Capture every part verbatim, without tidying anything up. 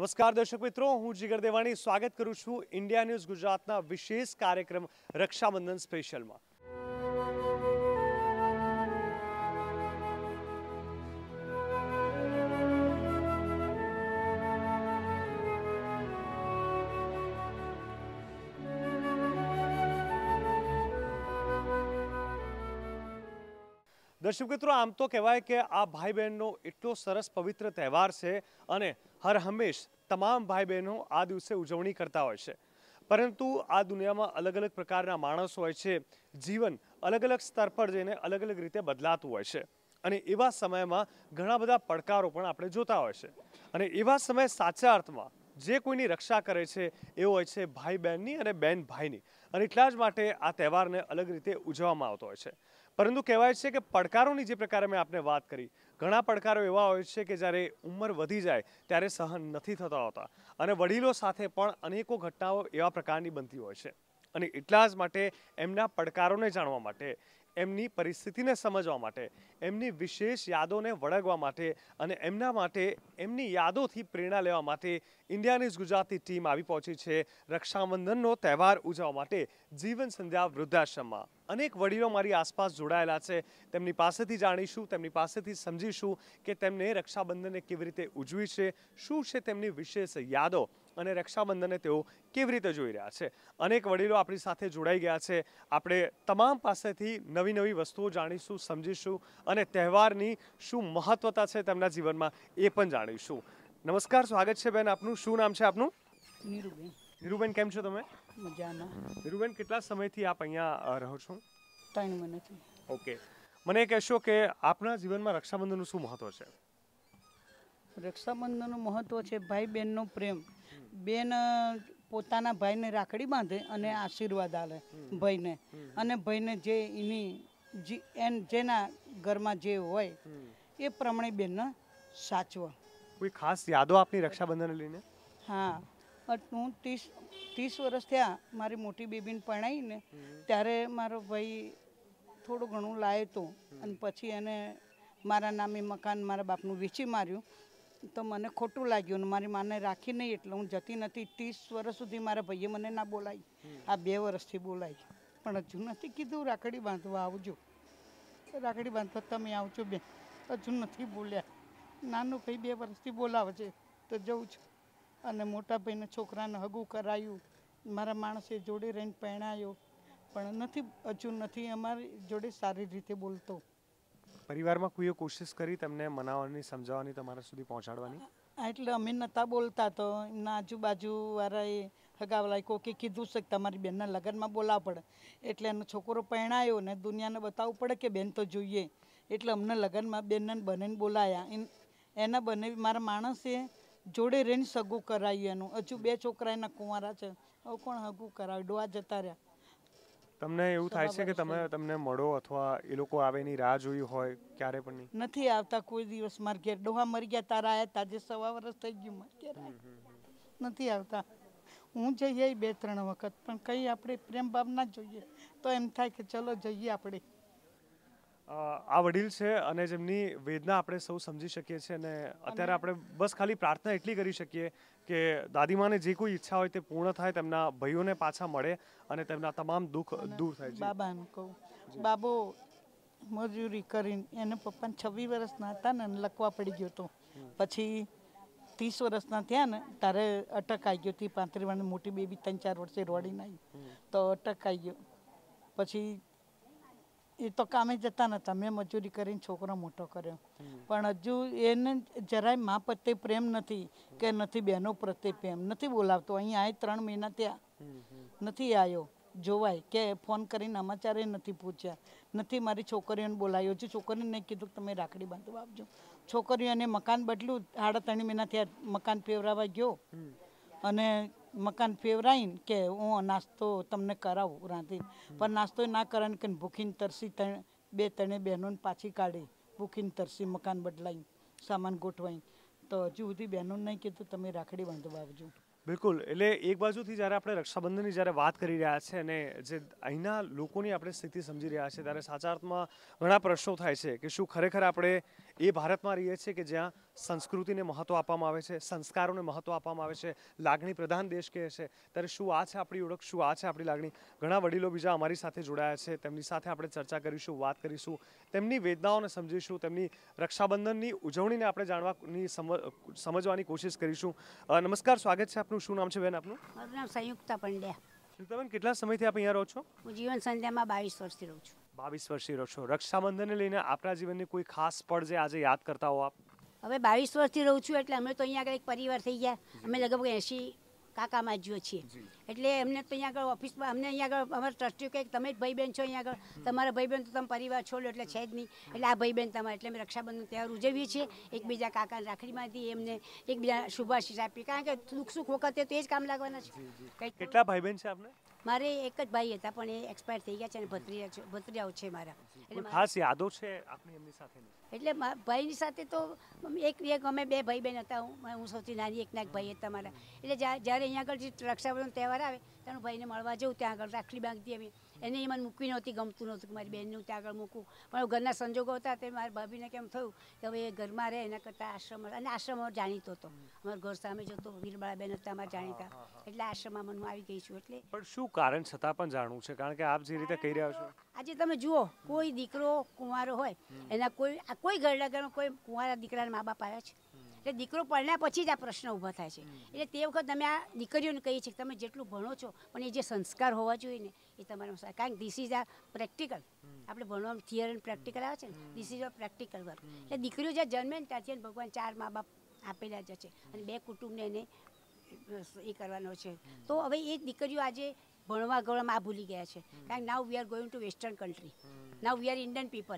નમસ્કાર દર્શક મિત્રો, હું જીગર દેવાણી સ્વાગત કરું છું ઇન્ડિયા ન્યૂઝ ગુજરાતના વિશેષ કાર્યક્રમ રક્ષાબંધન સ્પેશિયલમાં। દર્શક મિત્રો, આમ તો કહેવાય કે આ ભાઈ બહેનનો એટલો સરસ પવિત્ર તહેવાર છે અને હર હંમેશ તમામ ભાઈ બહેનો આ દિવસે ઉજવણી કરતા હોય છે, પરંતુ આ દુનિયામાં અલગ અલગ પ્રકારના માણસો હોય છે। જીવન અલગ અલગ સ્તર પર જઈને અલગ અલગ રીતે બદલાતું હોય છે અને એવા સમયમાં ઘણા બધા પડકારો પણ આપણે જોતા હોય છે અને એવા સમય સાચા અર્થમાં જે કોઈની રક્ષા કરે છે એવો હોય છે ભાઈ બહેનની અને બહેન ભાઈની, અને એટલા જ માટે આ તહેવારને અલગ રીતે ઉજવવામાં આવતો હોય છે। પરંતુ કહેવાય છે કે પડકારોની જે પ્રકારે મેં આપને વાત કરી, ઘણા પડકારો એવા હોય છે કે જ્યારે ઉંમર વધી જાય ત્યારે સહન નથી થતા હોતા અને વડીલો સાથે પણ અનેકો ઘટનાઓ એવા પ્રકારની બનતી હોય છે અને એટલા જ માટે એમના પડકારોને જાણવા માટે, એમની પરિસ્થિતિને સમજવા માટે, એમની વિશેષ યાદોને વળગવા માટે અને એમના માટે એમની યાદોથી પ્રેરણા લેવા માટે ઇન્ડિયા ન્યૂઝ ગુજરાતની ટીમ આવી પહોંચી છે રક્ષાબંધનનો તહેવાર ઉજવવા માટે જીવન સંધ્યા વૃદ્ધાશ્રમમાં। અનેક વડીલો મારી આસપાસ જોડાયેલા છે, તેમની પાસેથી જાણીશું, તેમની પાસેથી સમજીશું કે તેમને રક્ષાબંધનને કેવી રીતે ઉજવી છે, શું છે તેમની વિશેષ યાદો અને રક્ષાબંધનને તેઓ કેવી રીતે જોઈ રહ્યા છે। અનેક વડીલો આપણી સાથે જોડાઈ ગયા છે, આપણે તમામ પાસેથી નવી નવી વસ્તુઓ જાણીશું, સમજીશું અને તહેવારની શું મહત્વતા છે તેમના જીવનમાં એ પણ જાણીશું। નમસ્કાર, સ્વાગત છે બેન આપનું। શું નામ છે આપનું? નીરુબેન। નીરુબેન, કેમ છો તમે? મજાના। નીરુબેન, કેટલા સમયથી આપ અહીંયા રહો છો? ત્રણ મહિનાથી। ઓકે, મને કહેશો કે આપના જીવનમાં રક્ષાબંધનનું શું મહત્વ છે? રક્ષાબંધનનું મહત્વ છે ભાઈ બહેનનો પ્રેમ। બેન પોતાના ભાઈને રાખડી બાંધે અને આશીર્વાદ આલે ભાઈને, અને ભાઈને જે એની એન જેના ઘરમાં જે હોય એ પ્રમાણે બેનને સાચવા। કોઈ ખાસ યાદો આપની રક્ષાબંધનને લઈને? હા, હું ત્રીસ ત્રીસ વર્ષ થયા મારી મોટી બેબીને પરણાવીને ત્યારે મારો ભાઈ થોડું ઘણું લાવ્યો હતો અને પછી એને મારા નામે મકાન મારા બાપનું વેચી માર્યું તો મને ખોટું લાગ્યું અને મારી માને રાખી નહીં એટલે હું જતી નથી। ત્રીસ વર્ષ સુધી મારા ભાઈએ મને ના બોલાવી, આ બે વર્ષથી બોલાવી, પણ હજુ નથી કીધું રાખડી બાંધવા આવજો, રાખડી બાંધવા તમે આવજો બેન, હજુ નથી બોલ્યા। નાનો ભાઈ બે વર્ષથી બોલાવે છે તો જઉં છું, અને મોટા ભાઈને છોકરાને હગું કરાયું, મારા માણસે જોડે રહીને પરણાયો, પણ નથી હજુ નથી અમારી જોડે સારી રીતે બોલતો। પરિવારમાં કોઈએ કોશિશ કરી તમને મનાવવાની, સમજાવવાની, તમારા સુધી પહોંચાડવાની? એટલે અમે નહોતા બોલતા તો એમના આજુબાજુવાળાએ હગાવાલાએ કોકે કીધું છે કે તમારી બેનના લગ્નમાં બોલાવવા પડે, એટલે એનો છોકરો પરણાયો ને દુનિયાને બતાવવું પડે કે બેન તો જોઈએ, એટલે અમને લગ્નમાં બેનને બનેને બોલાયા। એના બને મારા માણસે જોડે રહીને સગું કરાવ્યું એનું, હજુ બે છોકરા એના કુંવારા છે, હવે કોણ હગું કરાવ્યું, ડોવા જતા રહ્યા। તમને એવું થાય છે કે તમે તમને મળો અથવા એ લોકો આવે એની રાહ જોઈ હોય? ક્યારે પણ નહીં? નથી આવતા કોઈ દિવસ મારા ઘેર। ડોહા મરી ગયા તારા આયા, તાજે સવા વર્ષ થઈ ગયું મારા ઘેર નથી આવતા। હું જઈએ બે ત્રણ વખત, પણ કંઈ આપણે પ્રેમ ભાવ ના જોઈએ તો એમ થાય કે ચલો જઈએ આપણે। આ વડીલ છે અને જેમની વેદના આપણે સૌ સમજી શકીએ છીએ અને અત્યારે આપણે બસ ખાલી પ્રાર્થના એટલી કરી શકીએ કે દાદીમાને જે કોઈ ઈચ્છા હોય તે પૂર્ણ થાય, તેમના ભાઈઓને પાછા મળે અને તેમના તમામ દુઃખ દૂર થાય। બાબાનું કહું, બાબો મજૂરી કરીને એને પપ્પાને છવ્વીસ વર્ષના હતા ને લકવા પડી ગયો હતો, પછી ત્રીસ વર્ષના થયા ને તારે અટક આવી ગયો હતી, પાંત્રીસ વર્ષની મોટી બેબી ત્રણ ચાર વર્ષે રોડીને આવી તો અટક આવી ગયો, પછી એ તો કામે જતા નહોતા, મેં મજૂરી કરીને છોકરો મોટો કર્યો, પણ હજુ એને જરાય મા પ્રત્યે પ્રેમ નથી કે નથી બહેનો પ્રત્યે પ્રેમ નથી બોલાવતો। અહીં આય ત્રણ મહિના ત્યાં નથી આવ્યો જોવાય કે ફોન કરીને સમાચારે નથી પૂછ્યા, નથી મારી છોકરીઓને બોલાવ્યો, હજુ છોકરીને નહીં કીધું કે તમે રાખડી બાંધવા આવજો। છોકરીઓને મકાન બદલ્યું, સાડા ત્રણ મહિના થયા મકાન ફેવરાવા ગયો અને મકાન ફેવરાઈને કે હું નાસ્તો તમને કરાવું રાંધી, પણ નાસ્તો ના કરાવીને કે ભૂખીને તરસી બે ત્રણે બહેનોને પાછી કાઢી, ભૂખીને તરસી મકાન બદલાઈને સામાન ગોઠવાઈને, તો હજુ સુધી બહેનોને નહીં કીધું તમે રાખડી બાંધવા આવજો। બિલકુલ, એટલે એક બાજુથી જ્યારે આપણે રક્ષાબંધનની જ્યારે વાત કરી રહ્યા છે અને જે અહીંના લોકોની આપણે સ્થિતિ સમજી રહ્યા છે ત્યારે સાચા અર્થમાં ઘણા પ્રશ્નો થાય છે કે શું ખરેખર આપણે એ ભારતમાં રહીએ છીએ કે જ્યાં સંસ્કૃતિને મહત્ત્વ આપવામાં આવે છે, સંસ્કારોને મહત્ત્વ આપવામાં આવે છે, લાગણી પ્રધાન દેશ કહે છે. ત્યારે શું આ છે આપણી ઓળખ, શું આ છે આપણી લાગણી? ઘણા વડીલો બીજા અમારી સાથે જોડાયા છે, તેમની સાથે આપણે ચર્ચા કરીશું, વાત કરીશું, તેમની વેદનાઓને સમજીશું, તેમની રક્ષાબંધનની ઉજવણીને આપણે જાણવાની સમજવાની કોશિશ કરીશું. નમસ્કાર, સ્વાગત છે આપનું. શું નામ છે બેન આપનું? મારું નામ સંયુક્તા પંડ્યા. સંયુક્તાબેન, કેટલા સમયથી આપ અહીંયા રહો છો? હું જીવન સંધ્યામાં બાવીસ વર્ષથી રહું છું. બાવીસ વર્ષથી રહો છો. રક્ષાબંધનને લઈને આપણા જીવનની કોઈ ખાસ પળ જે આજે યાદ કરતા હો આપ? હવે બાવીસ વર્ષથી રહું છું એટલે અમે તો અહીંયા આગળ એક પરિવાર થઈ ગયા. અમે લગભગ એંશી કાકા માજીઓ છીએ. એટલે એમને તો અહીંયા આગળ ઓફિસમાં અમને અહીંયા આગળ અમારા ટ્રસ્ટીઓ કહે તમે જ ભાઈ બહેન છો, અહીંયા આગળ તમારા ભાઈ બહેન તો તમે પરિવાર છોડો એટલે છે જ નહીં, એટલે આ ભાઈ બહેન તમારે. એટલે અમે રક્ષાબંધન તહેવાર ઉજવીએ છીએ. એકબીજા કાકાને રાખડીમાંથી એમને એકબીજા શુભાશીષ આપીએ, કારણ કે દુઃખ સુખ વખતે તો એ જ કામ લાગવાના છે. કેટલા ભાઈ બહેન છે આપને? મારે એક જ ભાઈ હતા પણ એ એક્સપાયર થઈ ગયા છે અને ભત્રીજા છે ભત્રીજાઓ છે મારા. એટલે ખાસ યાદો છે આપની એમની સાથેની? એટલે ભાઈની સાથે તો એક એક અમે બે ભાઈ બહેન હતા. હું હું સૌથી નાની એકના એક ભાઈ હતા મારા. એટલે જ્યારે અહીંયા આગળ જે રક્ષાબંધન તહેવાર આવે ત્યારે ભાઈને મળવા જવું, ત્યાં આગળ રાખડી બાંધતી આવી. એને એ મને મૂકવી નહોતી, ગમતું નહોતું કે મારી બહેનનું ત્યાં આગળ મૂકવું, પણ ઘરના સંજોગો હતા તે મારી ભાભીને કેમ થયું કે હવે એ ઘરમાં રહે એના કરતાં આશ્રમ, અને આશ્રમ જાણીતો હતો અમારું ઘર સામે જતો, વીરબાળાબેન હતા અમારા જાણીતા, એટલે આશ્રમમાં મને આવી ગઈ છું. એટલે પણ શું કારણ છતાં પણ જાણવું છે, કારણ કે આપ જે રીતે કહી રહ્યા છો આજે તમે જુઓ કોઈ દીકરો કુંવારો હોય એના કોઈ કોઈ ઘરડા ઘરમાં કોઈ કુંવારા દીકરાના મા બાપ આવ્યા છે, એટલે દીકરો પરણ્યા પછી જ આ પ્રશ્ન ઊભા થાય છે. એટલે તે વખત અમે આ દીકરીઓને કહીએ છીએ કે તમે જેટલું ભણો છો પણ એ જે સંસ્કાર હોવા જોઈએ ને એ તમારા, કારણ કે ધીસ ઇઝ આ પ્રેક્ટિકલ. આપણે ભણવામાં થિયર એન્ડ પ્રેક્ટિકલ આવે છે ને, this is a practical work. એટલે દીકરીઓ જ્યાં જન્મે ને ત્યાંથી ભગવાન ચાર મા બાપ આપેલા જ છે અને બે કુટુંબને એને એ કરવાનો છે. તો હવે એ દીકરીઓ આજે ભણવા ગણવામાં આ ભૂલી ગયા છે, કારણ કે now we are going to western country, now we are Indian people.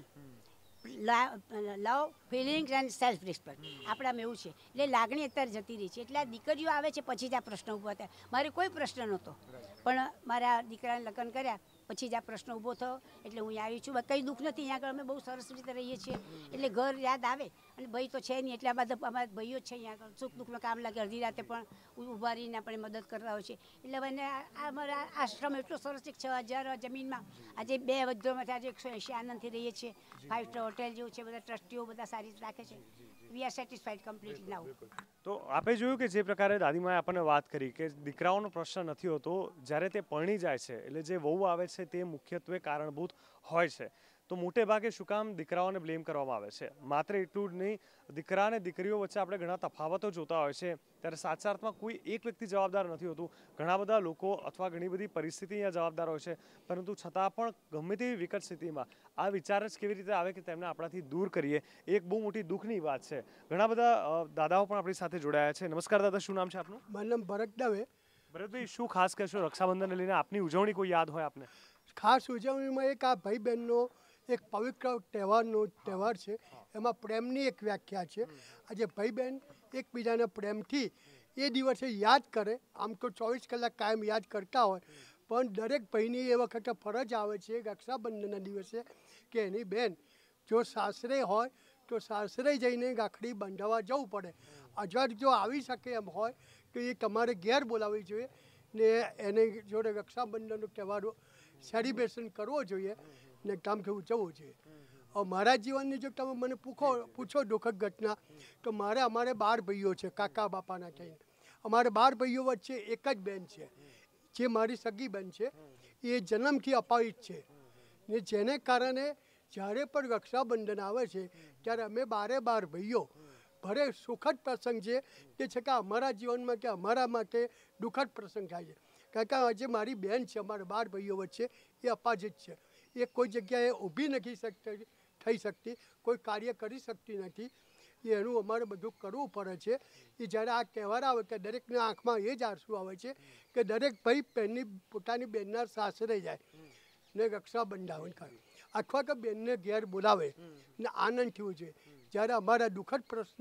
Love feelings and self respect આપણામાં એવું છે. એટલે લાગણી અત્યારે જતી રહી છે. એટલે આ દીકરીઓ આવે છે પછી જ આ પ્રશ્ન ઊભો થાય. મારે કોઈ પ્રશ્ન નહોતો પણ મારા દીકરાને લગ્ન કર્યા પછી જ આ પ્રશ્ન ઊભો થયો. એટલે હું આવી છું. કંઈ દુઃખ નથી, અહીંયા આગળ અમે બહુ સરસ રીતે રહીએ છીએ. એટલે ઘર યાદ આવે અને ભાઈ તો છે નહીં, એટલે આ બધા અમારા ભાઈઓ જ છે અહીંયા આગળ. સુખ દુઃખમાં કામ લાગે, અડધી રાતે પણ ઊભા રહીને આપણે મદદ કરતા હોય છે. એટલે હવે આ અમારા આશ્રમ એટલો સરસ છે, છ હજાર જમીનમાં આજે બે વૃદ્ધોમાંથી આજે એકસો એંશી આનંદથી રહીએ છીએ. ફાઇવ સ્ટાર હોટેલ જેવું છે, બધા ટ્રસ્ટીઓ બધા સારી રીતે રાખે છે. We are satisfied completely now. તો આપે જોયું કે જે પ્રકારે દાદીમાએ આપણને વાત કરી કે દીકરાઓનો પ્રશ્ન નથી હોતો, જ્યારે તે પરણી જાય છે એટલે જે વહુ આવે છે તે મુખ્યત્વે કારણભૂત હોય છે. તો મોટે ભાગે શું કામ દીકરાઓને બ્લેમ કરવામાં આવે છે? માત્ર એટલું જ નહીં, દીકરા અને દીકરીઓ વચ્ચે આપણે ઘણા તફાવતો જોતા હોય છે, ત્યારે સાચા અર્થમાં કોઈ એક વ્યક્તિ જવાબદાર નથી હોતું. ઘણા બધા લોકો અથવા ઘણી બધી પરિસ્થિતિ અહીંયા જવાબદાર હોય છે, પરંતુ છતાં પણ ગમે તેવી વિકટ સ્થિતિમાં આ વિચાર જ કેવી રીતે આવે કે તેમને આપણાથી દૂર કરીએ, એક બહુ મોટી દુઃખની વાત છે. ઘણા બધા દાદાઓ પણ આપણી સાથે જોડાયા છે. નમસ્કાર દાદા, શું નામ છે આપનું? મારું નામ ભરત દવે. ભરતભાઈ, શું ખાસ કહેશો રક્ષાબંધનને લઈને? આપની ઉજવણી કોઈ યાદ હોય આપને? ખાસ ઉજવણીમાં એક આ ભાઈ બહેનનો એક પવિત્ર તહેવારનો તહેવાર છે, એમાં પ્રેમની એક વ્યાખ્યા છે. આજે ભાઈ બહેન એકબીજાને પ્રેમથી એ દિવસે યાદ કરે. આમ તો ચોવીસ કલાક કાયમ યાદ કરતા હોય, પણ દરેક ભાઈની એ વખતે ફરજ આવે છે રક્ષાબંધનના દિવસે કે એની બહેન જો સાસરે હોય તો સાસરે જઈને રાખડી બંધાવવા જવું પડે. અજર જો આવી શકે એમ હોય તો એ તમારે ઘેર બોલાવવી જોઈએ ને એને જોડે રક્ષાબંધનનો તહેવાર સેલિબ્રેશન કરવો જોઈએ ને કામથી ઉજવવું જોઈએ. હવે મારા જીવનની જો તમે મને પૂછો પૂછો દુઃખદ ઘટના, તો મારે અમારે બાર ભાઈઓ છે કાકા બાપાના થઈને. અમારે બાર ભાઈઓ વચ્ચે એક જ બેન છે જે મારી સગી બેન છે, એ જન્મથી અપાહિત છે ને જેને કારણે જ્યારે પણ રક્ષાબંધન આવે છે ત્યારે અમે બારે બાર ભાઈઓ ભરે સુખદ પ્રસંગ છે તે છે કે અમારા જીવનમાં કે અમારા માટે દુઃખદ પ્રસંગ થાય છે. કારણ કે આજે મારી બહેન છે અમારા બાર ભાઈઓ વચ્ચે એ અપાજિત છે. એ કોઈ જગ્યાએ ઊભી નથી શકતી થઈ શકતી, કોઈ કાર્ય કરી શકતી નથી. એનું અમારે બધું કરવું પડે છે. એ જ્યારે આ તહેવાર આવે કે દરેકના આંખમાં એ જ આંસુ આવે છે કે દરેક ભાઈ બહેનની પોતાની બહેનના સાસરે જાય ને રક્ષાબંધન કરે અથવા તો બહેનને ઘેર બોલાવે ને આનંદ થવું જોઈએ. જ્યારે અમારા દુઃખદ પ્રશ્ન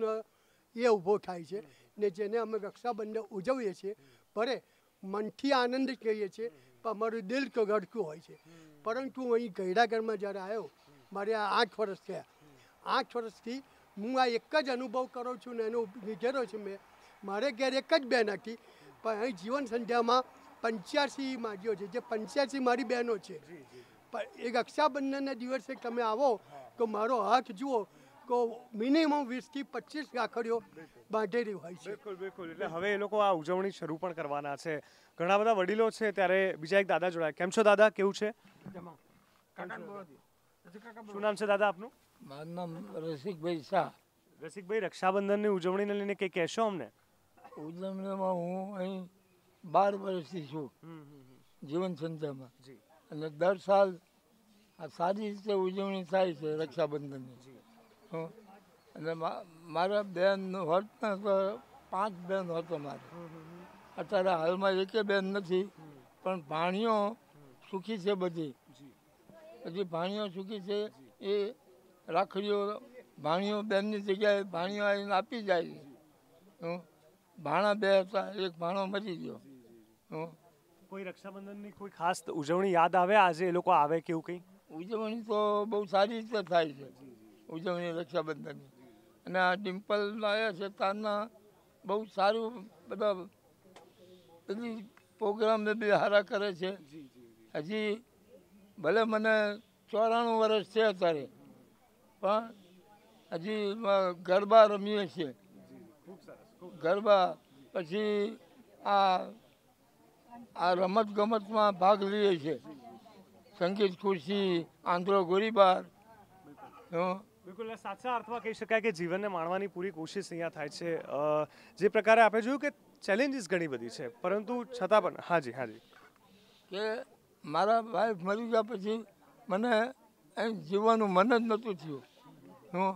એ ઊભો થાય છે ને જેને અમે રક્ષાબંધન ઉજવીએ છીએ, ભલે મનથી આનંદ કહીએ છીએ પણ અમારું દિલ તો ગળતું હોય છે. પરંતુ અહીં ગૈડાગરમાં જ્યારે આવ્યો, મારે આ આઠ વર્ષ થયા. આઠ વર્ષથી હું આ એક જ અનુભવ કરું છું ને એનો લીધેલો છે મેં. મારે ઘેર એક જ બહેન હતી, પણ અહીં જીવન સંધ્યામાં પંચ્યાસી માજીઓ છે, જે પંચ્યાસી મારી બહેનો છે. પણ એ રક્ષાબંધનના દિવસે તમે આવો તો મારો હાથ જુઓ તો મિનિમમ વીસથી પચીસ રાખડીઓ બાંધેલી હોય છે. બિલકુલ બિલકુલ એટલે હવે એ લોકો આ ઉજવણી શરૂ પણ કરવાના છે. ઘણા બધા વડીલો છે ત્યારે બીજા એક દાદા જોડાયા. કેમ છો દાદા, કેવું છે? શું નામ છે દાદા આપનું? મારું નામ રસિકભાઈ શાહ. રસિકભાઈ, રક્ષાબંધનની ઉજવણીને લઈને કંઈ કહેશો અમને? ઉજવણીમાં હું અહીં બાર વર્ષથી છું જીવન સંસ્થામાં, અને દર સાલ આ સારી રીતે ઉજવણી થાય છે રક્ષાબંધનની. હં. અને મારા બેન હોત ને તો પાંચ બેન હતો મારે. અત્યારે હાલમાં એકે બેન નથી, પણ ભાણીઓ સુખી છે બધી. બધી ભાણીઓ સુખી છે. એ રાખડીઓ ભાણીઓ બેનની જગ્યાએ ભાણીઓ આવીને આપી જાય છે. હં. ભાણા બે હતા, એક ભાણો મરી ગયો. હં. કોઈ રક્ષાબંધનની કોઈ ખાસ ઉજવણી યાદ આવે આજે એ લોકો આવે કે એવું કંઈ? ઉજવણી તો બહુ સારી રીતે થાય છે ઉજવણી રક્ષાબંધનની. અને આ ડિમ્પલ આવ્યા છે તારના બહુ સારું બધા બધી પ્રોગ્રામ બી સારા કરે છે. હજી ભલે મને ચોરાણું વર્ષ છે અત્યારે, પણ હજી ગરબા રમીએ છીએ. ગરબા પછી આ આ રમત ગમતમાં ભાગ લઈએ છીએ. સંગીત ખુરશી, આંધ્રો ગોળીબાર. બિલકુલ સાચા અર્થમાં કહી શકાય કે જીવનને માણવાની પૂરી કોશિશ અહીંયા થાય છે. જે પ્રકારે આપણે જોયું કે ચેલેન્જીસ ઘણી બધી છે, પરંતુ છતાં પણ હાજી હાજી કે મારા વાઈફ મરી ગયા પછી મને અહીં જીવવાનું મન જ નહોતું થયું. હું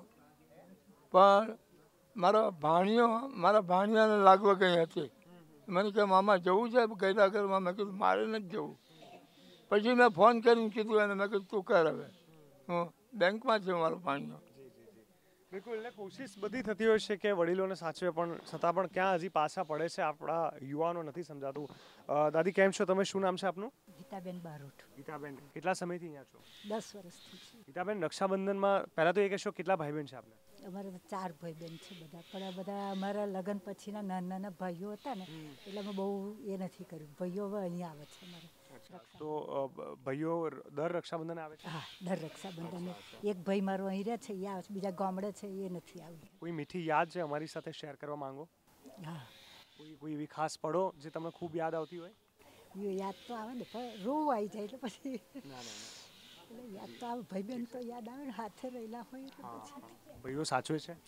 પણ મારા ભાણીઓ મારા ભાણિયાને લાગવા ગઈ હતી. મને કે મામા જવું છે ગયડા ઘરમાં? મેં કીધું મારે નથી જવું. પછી મેં ફોન કરીને કીધું એને, મેં કીધું તું કર હવે. હું બેંકમાં છે મારો ભાણિયો. બિલકુલ એટલે કોશિશ બધી થતી હોય છે કે વડીલોને સાચવે, પણ છતાં પણ ક્યાં હજી પાછા પડે છે આપણા યુવાનો, નથી સમજાતું. દાદી કેમ છો તમે? શું નામ છે આપનું? ગીતાબેન બારોટ. ગીતાબેન, કેટલા સમયથી અહીંયા છો? દસ વર્ષથી છે. ગીતાબેન, રક્ષાબંધનમાં પહેલાં તો એ કહેશો કેટલા ભાઈ બહેન છે આપણે? અમારે ચાર ભાઈ બહેન છે બધા, પણ આ બધા અમારા લગ્ન પછીના નાના નાના ભાઈઓ હતા ને, એટલે અમે બહુ એ નથી કર્યું. ભાઈઓ હવે અહીંયા આવે છે અમારે. તો ભાઈઓ દર રક્ષાબંધન આવે છે? હા, દર રક્ષાબંધન. એક ભાઈ મારો અહીં રહે છે, એ આવે છે. બીજા ગામડે છે, એ નથી આવ્યું. કોઈ મીઠી યાદ છે અમારી સાથે શેર કરવા માંગો? હા, કોઈ કોઈ એવી ખાસ પળો જે તમને ખૂબ યાદ આવતી હોય? એ યાદ તો આવે ને, પણ રોવું આવી જાય એટલે પછી એટલે યાદ તો આવે. ભાઈ બહેન તો યાદ આવે ને, હાથે રહેલા હોય એટલે પછી ભાઈઓ સાચવે છે?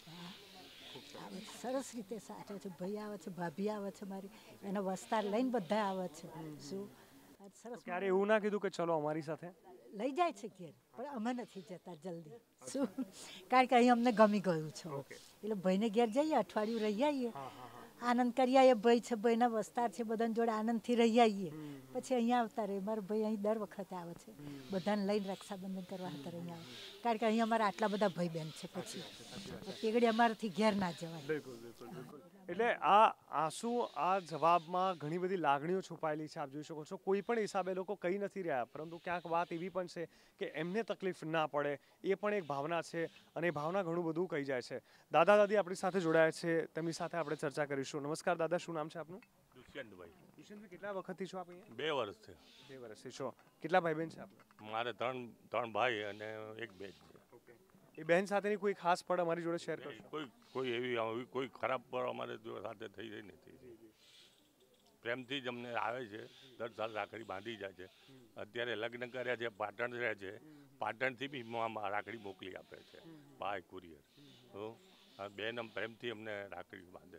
આવે છે, સરસ રીતે સાચવે છે. ભાઈ આવે છે, ભાભી આવે છે મારી, એનો વસ્તાર લઈને બધા આવે છે. શું સરસ. ક્યારે એવું ના કીધું કે ચલો અમારી સાથે? લઈ જાય છે ઘેર, પણ અમે નથી જતા જલ્દી. શું? કારણ કે અહીં અમને ગમી ગયું છે, એટલે ભાઈને ઘેર જઈએ, અઠવાડિયું રહી આવીએ, આનંદ કરી આવીએ. ભાઈ છે, ભાઈના વસ્તાર છે, બધાને જોડે આનંદથી રહી આવીએ, પછી અહીંયા આવતા રહે. મારો ભાઈ અહીં દર વખતે આવે છે, બધાને લઈને રક્ષાબંધન કરવા અત્યારે અહીંયા આવે. કારણ કે અહીં અમારા આટલા બધા ભાઈ બહેન છે, પછી તેગડી અમારાથી ઘેર ના જવાય. બિલકુલ બિલકુલ બિલકુલ. એટલે આ આંસુ, આ જવાબમાં ઘણી બધી લાગણીઓ છુપાયેલી છે. આપ જોઈ શકો છો કોઈ પણ હિસાબે લોકો કહી નથી રહ્યા, પરંતુ ક્યાંક વાત એવી પણ છે કે એમને તકલીફ ના પડે, એ પણ એક ભાવના છે, અને એ ભાવના ઘણું બધું કહી જાય છે. દાદા દાદી આપણી સાથે જોડાયા છે, તેમની સાથે આપણે ચર્ચા કરીશું. નમસ્કાર દાદા, શું નામ છે આપનું? દુષ્યંતભાઈ. દુષ્યંતભાઈ, કેટલા વખતથી છો આપ અહીંયા? બે વર્ષથી. બે વર્ષથી છો. કેટલા ભાઈ બહેન છે આપણે? મારે ત્રણ ત્રણ ભાઈ અને એક બેન છે. એ બહેન સાથેની કોઈ ખાસ પળ અમારી જોડે શેર કરશો? કોઈ કોઈ એવી આવી કોઈ ખરાબ પર અમારે જો સાથે થઈ રહી નથી. પ્રેમથી જ અમને આવે છે, દર સાલ રાખડી બાંધી જાય છે. અત્યારે લગ્ન કર્યા છે, પાટણ રહે છે, પાટણથી બી રાખડી મોકલી આપે છે બાય કુરિયર. તો બેન પ્રેમથી અમને રાખડી બાંધે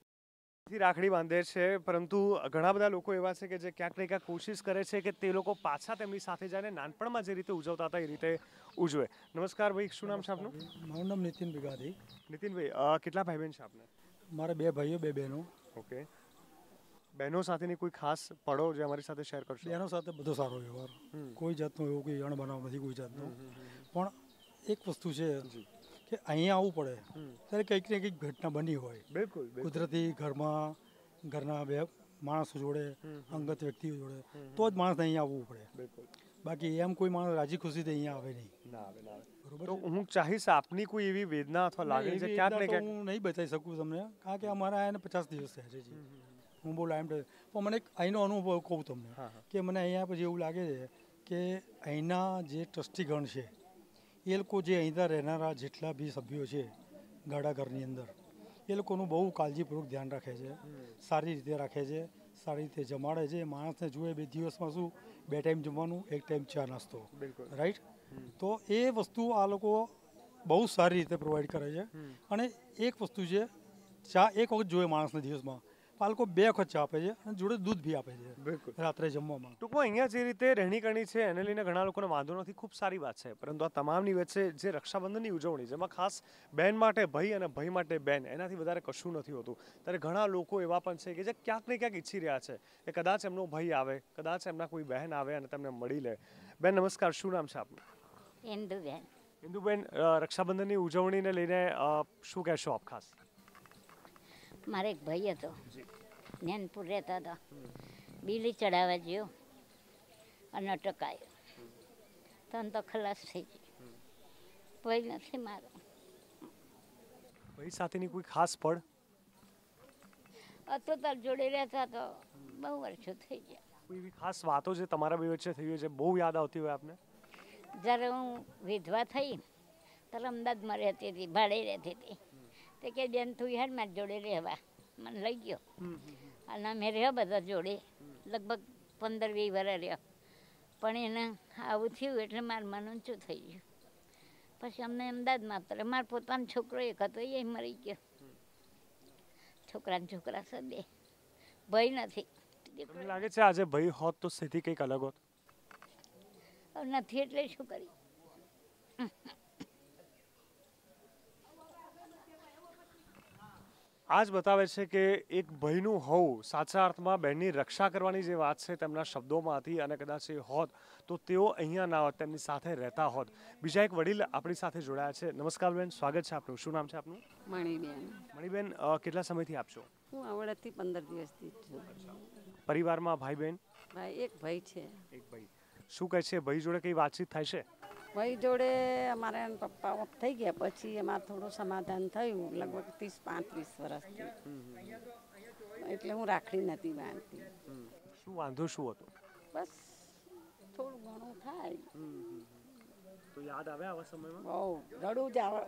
છે. રાખડી બાંધે છે, પરંતુ ઘણા બધા લોકો એવા છે કે જે ક્યાંક ને ક્યાંક કોશિશ કરે છે કે તે લોકો પાછા તેમની સાથે જાય ને નાનપણમાં જે રીતે ઉજવતા હતા એ રીતે ઉજવે. નમસ્કાર ભાઈ, શું નામ છે આપનું? મારું નામ નીતિન બિગાદી. નીતિનભાઈ, કેટલા ભાઈ બહેન છે આપને? મારે બે ભાઈઓ, બે બહેનો. ઓકે. બહેનો સાથેની કોઈ ખાસ પળો જે અમારી સાથે શેર કરશો? બહેનો સાથે બધો સારો વ્યવહાર, કોઈ જાતનું એવું કોઈ અણબનાવ નથી, કોઈ જાતનું. પણ એક વસ્તુ છે કે અહીંયા આવવું પડે ત્યારે કંઈક ને કંઈક ઘટના બની હોય. બિલકુલ. કુદરતી ઘરમાં ઘરના બે માણસો જોડે, અંગત વ્યક્તિઓ જોડે, તો જ માણસને અહીંયા આવવું પડે. બિલકુલ. બાકી એમ કોઈ માણસ રાજી ખુશીથી અહીંયા આવે નહીં. ના આવે, ના આવે. તો હું ચાહીશ આપની કોઈ એવી વેદના અથવા લાગણી છે ક્યાંક ને ક્યાંક? હું નહીં બતાવી શકું તમને, કારણ કે અમારા એને પચાસ દિવસ થયા છે. હું બહુ લાઈમ પણ મને અહીંનો અનુભવ કહું તમને કે મને અહીંયા પછી એવું લાગે છે કે અહીંના જે ટ્રસ્ટીગણ છે એ લોકો જે અહીંના રહેનારા જેટલા બી સભ્યો છે ગાડા ઘરની અંદર એ લોકોનું બહુ કાળજીપૂર્વક ધ્યાન રાખે છે, સારી રીતે રાખે છે, સારી રીતે જમાડે છે. માણસને જુએ બે દિવસમાં શું બે ટાઈમ જમવાનું, એક ટાઈમ ચા નાસ્તો, રાઈટ. તો એ વસ્તુ આ લોકો બહુ સારી રીતે પ્રોવાઈડ કરે છે. અને એક વસ્તુ છે, ચા એક વખત જોઈએ માણસને દિવસમાં, આ લોકો બે વખત ચા આપે છે અને જોડે દૂધ બી આપે છે બિલકુલ રાત્રે જમવામાં. ટૂંકમાં અહીંયા જે રીતે રહેણી કરણી છે એને લઈને ઘણા લોકોને વાંધો નથી, ખૂબ સારી વાત છે. પરંતુ આ તમામની વચ્ચે જે રક્ષાબંધનની ઉજવણી, જેમાં ખાસ બેન માટે ભાઈ અને ભાઈ માટે બેન, એનાથી વધારે કશું નથી હોતું, ત્યારે ઘણા લોકો એવા પણ છે કે જે ક્યાંક ને ક્યાંક ઈચ્છી રહ્યા છે કે કદાચ એમનો ભાઈ આવે, કદાચ એમના કોઈ બહેન આવે અને તેમને મળી લે. બેન નમસ્કાર, શું નામ છે આપનું? ઇન્દુબેન. ઇન્દુબેન, રક્ષાબંધનની ઉજવણીને લઈને શું કહેશો આપ ખાસ? મારે એક ભાઈ હતો, જ્ઞાનપુર રહેતા હતા, બીલી ચડાવવા ગયો અને અટકાયો, તન તો ખલાસ થઈ ગઈ. ભાઈ નથી મારો. ભાઈ સાથેની કોઈ ખાસ પડ? હતો તાર જોડે રહેતા તો બહુ વર્ષો થઈ ગયા. કોઈ એવી ખાસ વાતો જે તમારા બે વચ્ચે થઈ હોય છે બહુ યાદ આવતી હોય આપને? જ્યારે હું વિધવા થઈ ત્યારે અમદાવાદમાં રહેતી હતી, ભાડે રહેતી હતી. તે કે બેન તું યાર મારી જોડે રહેવા, મને લઈ ગયો અને અમે રહ્યા બધા જોડે લગભગ પંદર વીસ વર્ષ રહ્યા. પણ એને આવું થયું એટલે મારું મન ઊંચું થઈ ગયું. પછી અમને અમદાવાદમાં આપતા, મારો પોતાનો છોકરો એક હતો એ મરી ગયો. છોકરાને છોકરા છે બે, ભાઈ નથી. તમને લાગે છે આજે ભાઈ હોત તો સ્થિતિ કંઈક અલગ હોત? નથી એટલે શું કરી. આ જ બતાવે છે કે એક ભાઈનું હોવું, સાચા અર્થમાં બહેનની રક્ષા કરવાની જે વાત છે તેમના શબ્દોમાં હતી. અને કદાચ એ હોત તો તેઓ અહીંયા ના હોત, તેમની સાથે રહેતા હોત. બીજા એક વડીલ આપણી સાથે જોડાયા છે. નમસ્કાર બેન, સ્વાગત છે આપનું. શું નામ છે આપનું? મણીબેન. મણીબેન, કેટલા સમયથી આપ છો? હું આવડેથી પંદર દિવસથી છું. પરિવારમાં ભાઈ બહેન? ભાઈ એક ભાઈ છે. એક ભાઈ. શું કહે છે ભાઈ જોડે કઈ વાતચીત થાય છે? ભાઈ જોડે અમારે પપ્પા ઓફ થઈ ગયા પછી અમારે થોડું સમાધાન થયું, લગભગ ત્રીસ પાંત્રીસ વર્ષથી. એટલે હું રાખડી નથી બાંધતી. શું વાંધો શું હતો? બસ થોડું ઘણું થાય તો યાદ આવે આવા સમયમાં? બહુ રડું જ આવે.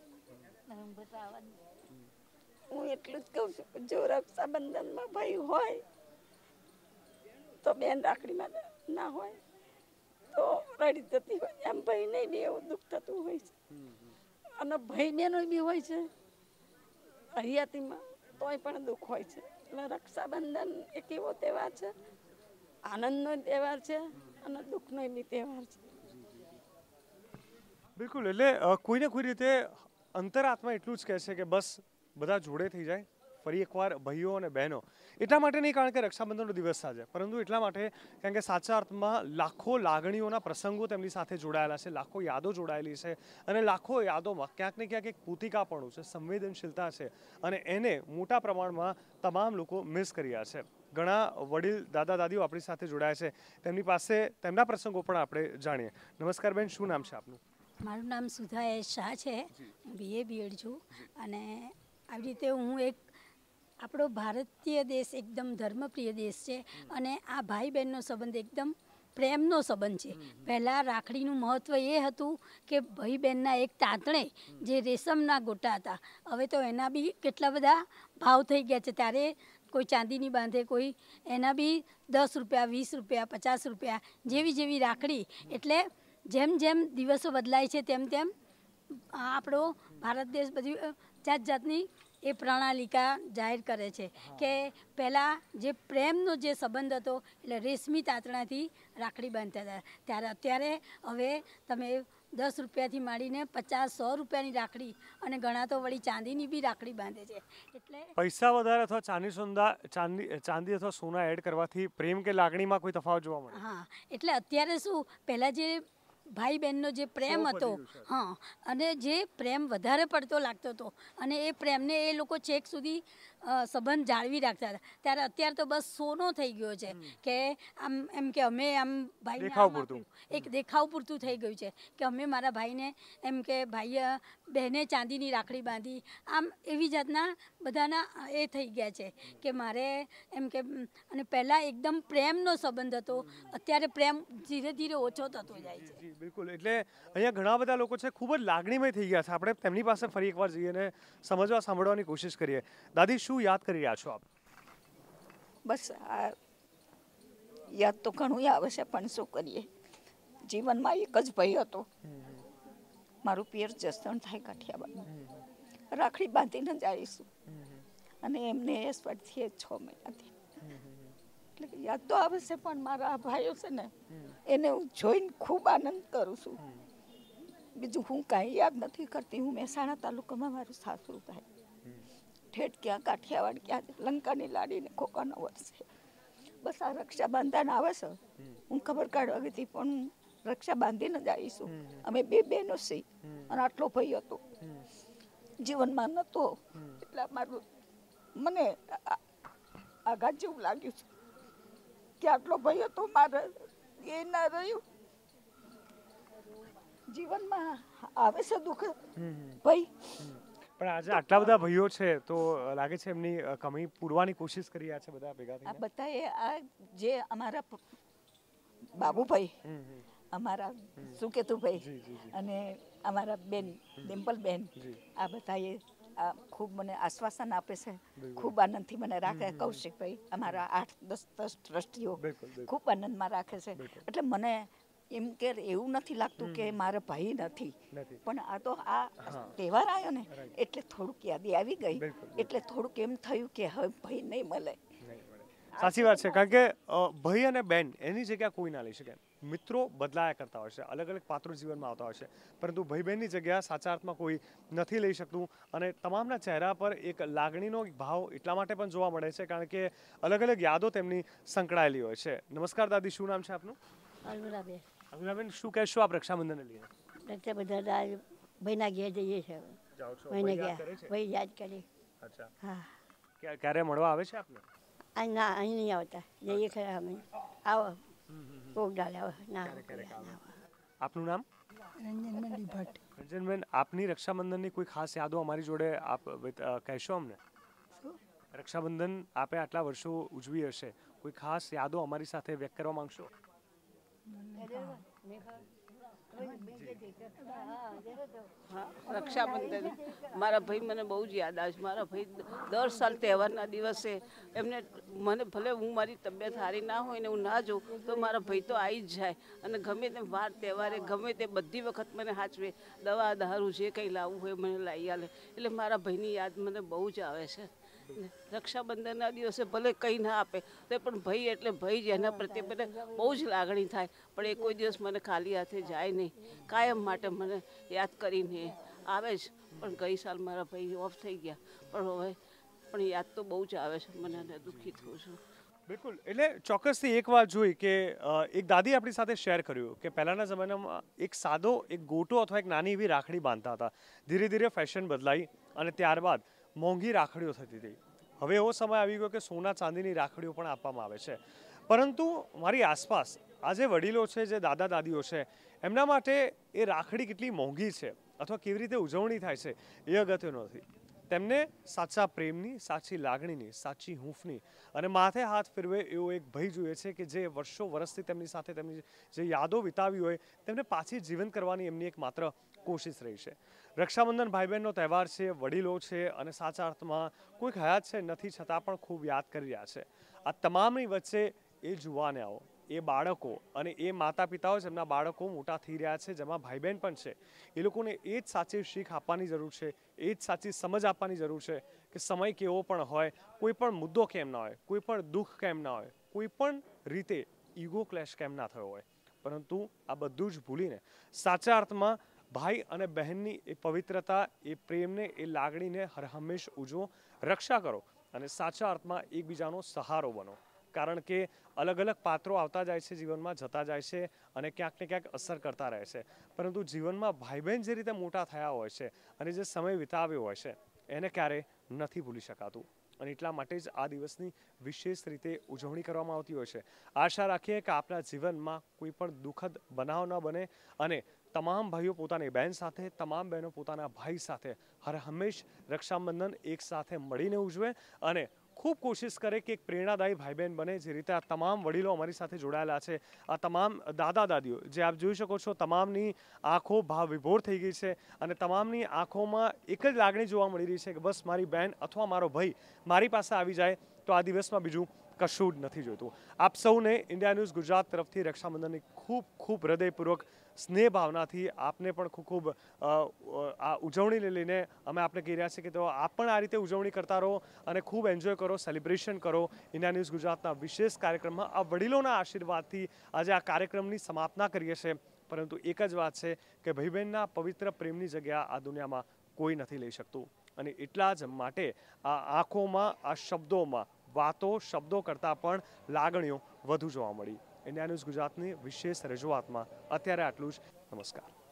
હું એટલું જ કહું છું, જો રક્ષાબંધનમાં ભાઈ હોય તો બેન રાખડીમાં ના હોય તો રડી જતી હોય. એમ ભાઈ નહીં બી એવું દુઃખ થતું હોય છે. અને ભાઈ બહેનો બી હોય છે હરિયાતીમાં, તોય પણ દુઃખ હોય છે. એટલે રક્ષાબંધન એક એવો તહેવાર છે, આનંદનો તહેવાર છે અને દુઃખનો બી તહેવાર છે. બિલકુલ. એટલે કોઈને કોઈ રીતે અંતરાત્મા એટલું જ કહે છે કે બસ બધા જોડે થઈ જાય ફરી એકવાર, ભાઈઓ અને બહેનો. એટલા માટે નહીં કારણ કે રક્ષાબંધનનો દિવસ આજે, પરંતુ એટલા માટે કારણ કે સાચા અર્થમાં લાખો લાગણીઓના પ્રસંગો તેમની સાથે જોડાયેલા છે, લાખો યાદો જોડાયેલી છે. અને લાખો યાદોમાં ક્યાંક ને ક્યાંક એક પૂતિકાપણું છે, સંવેદનશીલતા છે. અને એને મોટા પ્રમાણમાં તમામ લોકો મિસ કરી રહ્યા છે. ઘણા વડીલ દાદા દાદીઓ આપણી સાથે જોડાયા છે, તેમની પાસે તેમના પ્રસંગો પણ આપણે જાણીએ. નમસ્કાર બેન, શું નામ છે આપનું? મારું નામ સુધા એસ શાહ છે. હું બીએ બીએડ છું. અને આવી રીતે હું એક, આપણો ભારતીય દેશ એકદમ ધર્મપ્રિય દેશ છે. અને આ ભાઈ બહેનનો સંબંધ એકદમ પ્રેમનો સંબંધ છે. પહેલાં રાખડીનું મહત્ત્વ એ હતું કે ભાઈ બહેનના એક તાંતણે જે રેશમના ગોટા હતા, હવે તો એના બી કેટલા બધા ભાવ થઈ ગયા છે. ત્યારે કોઈ ચાંદીની બાંધે, કોઈ એના બી દસ રૂપિયા, વીસ રૂપિયા, પચાસ રૂપિયા, જેવી જેવી રાખડી. એટલે જેમ જેમ દિવસો બદલાય છે તેમ તેમ આપણો ભારત દેશ બધી જાત જાતની એ પ્રણાલિકા જાહેર કરે છે કે પહેલાં જે પ્રેમનો જે સંબંધ હતો એટલે રેશમી તાંતણાથી રાખડી બાંધતા હતા. ત્યારે અત્યારે હવે તમે દસ રૂપિયાથી માંડીને પચાસ સો રૂપિયાની રાખડી, અને ઘણા તો વળી ચાંદીની બી રાખડી બાંધે છે. એટલે પૈસા વધારે અથવા ચાંદી સોના ચાંદી ચાંદી અથવા સોના એડ કરવાથી પ્રેમ કે લાગણીમાં કોઈ તફાવત જોવા મળે? હા, એટલે અત્યારે શું, પહેલાં જે ભાઈ બહેનનો જે પ્રેમ હતો, હા, અને જે પ્રેમ વધારે પડતો લાગતો હતો, અને એ પ્રેમને એ લોકો છેક સુધી સંબંધ જાળવી રાખતા હતા. ત્યારે અત્યારે તો બસ સોનો થઈ ગયો છે કે આમ એમ કે અમે આમ ભાઈને એક દેખાવ પૂરતું થઈ ગયું છે કે અમે મારા ભાઈને એમ કે ભાઈએ બહેને ચાંદીની રાખડી બાંધી, આમ એવી જાતના બધાના એ થઈ ગયા છે કે મારે એમ કે. અને પહેલાં એકદમ પ્રેમનો સંબંધ હતો, અત્યારે પ્રેમ ધીરે ધીરે ઓછો થતો જાય છે. બિલકુલ. એટલે અહીંયા ઘણા બધા લોકો છે ખૂબ જ લાગણીમય થઈ ગયા છે. આપણે તેમની પાસે ફરી એકવાર જઈએ અને સમજવા સાંભળવાની કોશિશ કરીએ. દાદી, શું યાદ કરી રહ્યા છો આપ? બસ આ યાદ તો ઘણું આવે છે, પણ શું કરીએ, જીવનમાં એક જ ભય હતો. મારું પિયર જસદણ થાય કાઠિયાવાડ, રાખડી બાંધીને જ આવીશું અને એમને એક્સપાયર થયે છ મહિનાથી. એટલે યાદ તો આવે છે, પણ મારા આ ભાઈઓ છે ને એને હું જોઈને ખૂબ આનંદ કરું છું. બીજું હું કાંઈ યાદ નથી કરતી. હું મહેસાણા તાલુકામાં મારું સાસરું થાય, ઠેઠ ક્યાં કાઠિયાવાડ, ક્યાં લંકાની લાડીને ખોખાનો વર્ષે. બસ આ રક્ષાબંધન આવે છે, હું ખબર કાઢવા ગઈ હતી, પણ હું રક્ષા બાંધીને જ આવીશું. અમે બે બહેનો છીએ અને આટલો ભય હતો જીવનમાં નહોતો. એટલે મારું મને આઘાત જેવું લાગ્યું છે કે આટલો ભય હતો મારે એ ના રહ્યું. જીવનમાં આવે છે દુઃખ, ભય, પણ આજે આટલા બધા ભાઈઓ છે તો લાગે છે એમની કમી પૂરવાની કોશિશ કરી રહ્યા છે બધા ભેગા આ થઈને. બધાએ આ જે અમારા બાબુભાઈ, અમારા સુકેતુભાઈ અને અમારા બેન ડિમ્પલબેન, આ બધાએ આ ખૂબ મને આશ્વાસન આપે છે, ખૂબ આનંદથી મને રાખે. કૌશિકભાઈ, અમારા આઠ દસ દસ ટ્રસ્ટીઓ ખૂબ આનંદમાં રાખે છે. એટલે મને એમ કે એવું નથી લાગતું કે મારા ભાઈ નથી, પણ આ તો આ તહેવાર આવ્યો ને એટલે થોડુંક યાદી આવી ગઈ. એટલે થોડુંક એમ થયું કે હવે ભાઈ નહીં મળે. સાચી વાત છે, કારણ કે ભાઈ અને બેન એની જગ્યા કોઈ ના લઈ શકે. મિત્રો બદલાયા કરતા હોય છે, અલગ અલગ પાત્રો જીવનમાં આવતા હોય છે, પરંતુ ભાઈ બહેનની જગ્યા સાચા અર્થમાં કોઈ નથી લઈ શકતું. અને તમામના ચહેરા પર એક લાગણીનો ભાવ એટલા માટે પણ જોવા મળે છે કારણ કે અલગ અલગ યાદો તેમની સંકળાયેલી હોય છે. નમસ્કાર દાદી, શું નામ છે આપનું? અરુણાબેન. અરુણાબેન, શું કહેશો આપ રક્ષાબંધનને લઈને? રક્ષાબંધન ભાઈના ઘેર જઈએ છીએ. ભાઈને ગયા ભાઈ યાદ કરી. અચ્છા, હા. ક્યારે મળવા આવે છે આપને? અહીં ના, અહીં નહીં આવતા, જઈએ ખરા અમે. આવો કોક ડાલે આવો ના. આપનું નામ? રંજનબેન ભટ્ટ. રંજનબેન, આપની રક્ષાબંધનની કોઈ ખાસ યાદો અમારી જોડે આપ કહેશો અમને? રક્ષાબંધન આપે આટલા વર્ષો ઉજવી હશે, કોઈ ખાસ યાદો અમારી સાથે વ્યક્ત કરવા માંગશો? રક્ષાબંધન મારા ભાઈ મને બહુ જ યાદ આવે છે. મારા ભાઈ દર સાલ તહેવારના દિવસે એમને મને ભલે હું મારી તબિયત સારી ના હોય ને હું ના જોઉં તો મારા ભાઈ તો આવી જ જાય અને ગમે તે વાર તહેવારે ગમે તે બધી વખત મને સાચવે. દવા દારૂ જે કંઈ લાવવું હોય મને લાવી આલે. એટલે મારા ભાઈની યાદ મને બહુ જ આવે છે. રક્ષાબંધનના દિવસે ભલે કંઈ ના આપે તો પણ ભાઈ એટલે ભાઈ જ, એના પ્રત્યે મને બહુ જ લાગણી થાય. પણ એ કોઈ દિવસ મને ખાલી હાથે જાય નહીં, કાયમ માટે મને યાદ કરીને આવે જ. પણ ગઈ સાલ મારા ભાઈ ઓફ થઈ ગયા, પણ હવે પણ યાદ તો બહુ જ આવે છે મને અને દુઃખી થઉં છું. બિલકુલ. એટલે ચોક્કસથી એક વાત જોઈ કે એક દાદી આપણી સાથે શેર કર્યું કે પહેલાંના જમાનામાં એક સાદો એક ગોટો અથવા એક નાની એવી રાખડી બાંધતા હતા. ધીરે ધીરે ફેશન બદલાઈ અને ત્યારબાદ મોંઘી રાખડીઓ થતી હતી. હવે એવો સમય આવી ગયો કે સોના ચાંદીની રાખડીઓ પણ આપવામાં આવે છે. પરંતુ મારી આસપાસ આ જે વડીલો છે, જે દાદા દાદીઓ છે, એમના માટે એ રાખડી કેટલી મોંઘી છે અથવા કેવી રીતે ઉજવણી થાય છે એ અગત્યનું નથી. તેમને સાચા પ્રેમની, સાચી લાગણીની, સાચી હૂંફની અને માથે હાથ ફેરવે એવો એક ભય જોઈએ છે કે જે વર્ષો વર્ષથી તેમની સાથે તેમની જે યાદો વિતાવી હોય તેમને પાછી જીવંત કરવાની એમની એક માત્ર કોશિશ રહી છે. રક્ષાબંધન ભાઈ બહેનનો તહેવાર છે, વડીલો છે અને સાચા અર્થમાં કોઈક હયાત છે નથી છતાં પણ ખૂબ યાદ કરી રહ્યા છે. આ તમામની વચ્ચે એ જુવાનિયાઓ, એ બાળકો અને એ માતા પિતાઓ જેમના બાળકો મોટા થઈ રહ્યા છે, જેમાં ભાઈ બહેન પણ છે, એ લોકોને એ જ સાચી શીખ આપવાની જરૂર છે, એ જ સાચી સમજ આપવાની જરૂર છે કે સમય કેવો પણ હોય, કોઈ પણ મુદ્દો કેમ ના હોય, કોઈ પણ દુઃખ કેમ ના હોય, કોઈ પણ રીતે ઈગો ક્લેશ કેમ ના થયો હોય, પરંતુ આ બધું જ ભૂલીને સાચા અર્થમાં ભાઈ અને બહેનની એ પવિત્રતા, એ પ્રેમને, એ લાગણીને હર હંમેશ ઉજવો, રક્ષા કરો અને સાચા અર્થમાં એકબીજાનો સહારો બનો. કારણ કે અલગ અલગ પાત્રો આવતા જાય છે, જીવનમાં જતા જાય છે અને ક્યાંક ને ક્યાંક અસર કરતા રહે છે. પરંતુ જીવનમાં ભાઈ બહેન જે રીતે મોટા થયા હોય છે અને જે સમય વિતાવ્યો હોય છે એને ક્યારેય નથી ભૂલી શકાતું. અને એટલા માટે જ આ દિવસની વિશેષ રીતે ઉજવણી કરવામાં આવતી હોય છે. આશા રાખીએ કે આપણા જીવનમાં કોઈ પણ દુઃખદ બનાવ ન બને અને તમામ ભાઈઓ પોતાની બહેન સાથે, તમામ બહેનો પોતાના ભાઈ સાથે હર હંમેશ રક્ષાબંધન એક સાથે મળીને ઉજવે અને ખૂબ કોશિશ કરે કે એક પ્રેરણાદાયી ભાઈ બહેન બને, જે રીતે આ તમામ વડીલો અમારી સાથે જોડાયેલા છે, આ તમામ દાદા દાદીઓ જે આપ જોઈ શકો છો, તમામની આંખો ભાવ વિભોર થઈ ગઈ છે અને તમામની આંખોમાં એક જ લાગણી જોવા મળી રહી છે કે બસ મારી બહેન અથવા મારો ભાઈ મારી પાસે આવી જાય તો આ દિવસમાં બીજું કશું જ નથી જોઈતું. આપ સૌને ઇન્ડિયા ન્યૂઝ ગુજરાત તરફથી રક્ષાબંધનની ખૂબ ખૂબ હૃદયપૂર્વક સ્નેહ ભાવનાથી આપને પણ ખૂબ ખૂબ આ ઉજવણીને લઈને અમે આપને કહી રહ્યા છીએ કે તો આપ પણ આ રીતે ઉજવણી કરતા રહો અને ખૂબ એન્જોય કરો, સેલિબ્રેશન કરો. ઇન્ડિયા ન્યૂઝ ગુજરાતના વિશેષ કાર્યક્રમમાં આ વડીલોના આશીર્વાદથી આજે આ કાર્યક્રમની સમાપના કરીએ છીએ. પરંતુ એક જ વાત છે કે ભાઈ બહેનના પવિત્ર પ્રેમની જગ્યા આ દુનિયામાં કોઈ નથી લઈ શકતું અને એટલા જ માટે આ આંખોમાં, આ શબ્દોમાં, વાતો શબ્દો કરતાં પણ લાગણીઓ વધુ જોવા મળી. ઇન્ડિયા ન્યૂઝ ગુજરાતની વિશેષ રજૂઆતમાં અત્યારે આટલું જ. નમસ્કાર.